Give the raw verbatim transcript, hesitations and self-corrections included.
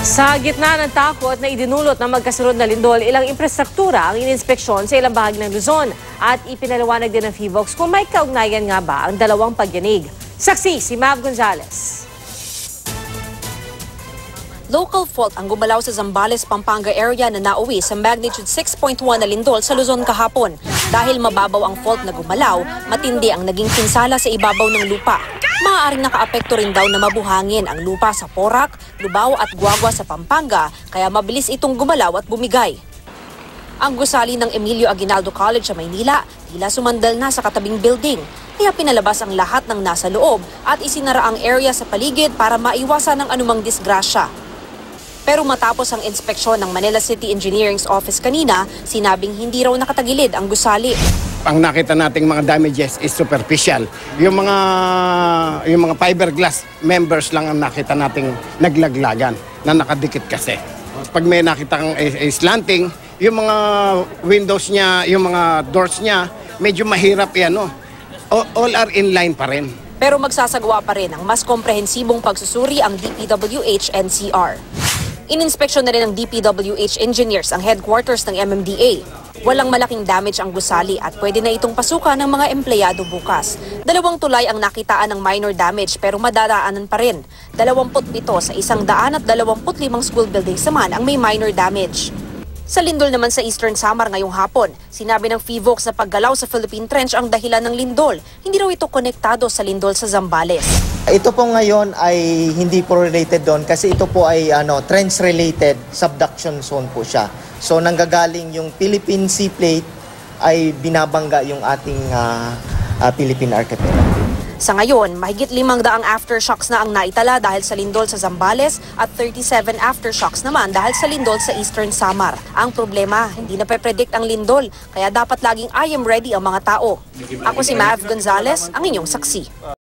Sa gitna ng takot na idinulot ng magkasunod na lindol, ilang infrastruktura ang ininspeksyon sa ilang bahagi ng Luzon at ipinaliwanag din ng Fivox kung may kaugnayan nga ba ang dalawang pagyanig. Saksi si Mav Gonzalez. Local fault ang gumalaw sa Zambales, Pampanga area na nauwi sa magnitude six point one na lindol sa Luzon kahapon. Dahil mababaw ang fault na gumalaw, matindi ang naging pinsala sa ibabaw ng lupa. Maaaring nakaapekto rin daw na mabuhangin ang lupa sa Porac, Lubao at Guagua sa Pampanga, kaya mabilis itong gumalaw at bumigay. Ang gusali ng Emilio Aguinaldo College sa Maynila, tila sumandal na sa katabing building. Kaya pinalabas ang lahat ng nasa loob at isinara ang area sa paligid para maiwasan ng anumang disgrasya. Pero matapos ang inspeksyon ng Manila City Engineering's office kanina, sinabing hindi raw nakatagilid ang gusali. Ang nakita nating mga damages is superficial. Yung mga yung mga fiberglass members lang ang nakita nating naglaglagan na nakadikit kasi. Pag may nakita kang slanting, yung mga windows niya, yung mga doors niya, medyo mahirap yan, no? All are in line pa rin. Pero magsasagawa pa rin ang mas komprehensibong pagsusuri ang D P W H N C R. Ininspeksyon na rin ng D P W H engineers ang headquarters ng M M D A. Walang malaking damage ang gusali at pwede na itong pasukan ng mga empleyado bukas. Dalawang tulay ang nakitaan ng minor damage pero madadaanan pa rin. Dalawamput pito sa isang daan at dalawamput limang school buildings naman ang may minor damage. Sa lindol naman sa Eastern Samar ngayong hapon, sinabi ng Fivox na paggalaw sa Philippine Trench ang dahilan ng lindol. Hindi raw ito konektado sa lindol sa Zambales. Ito po ngayon ay hindi po related doon kasi ito po ay ano, trench-related subduction zone po siya. So nanggagaling yung Philippine Sea Plate ay binabangga yung ating uh, uh, Philippine Archipelago. Sa ngayon, mahigit limang daang aftershocks na ang naitala dahil sa lindol sa Zambales at thirty-seven aftershocks naman dahil sa lindol sa Eastern Samar. Ang problema, hindi na pe-predict ang lindol, kaya dapat laging I am ready ang mga tao. Ako si Mav Gonzalez, ang inyong saksi.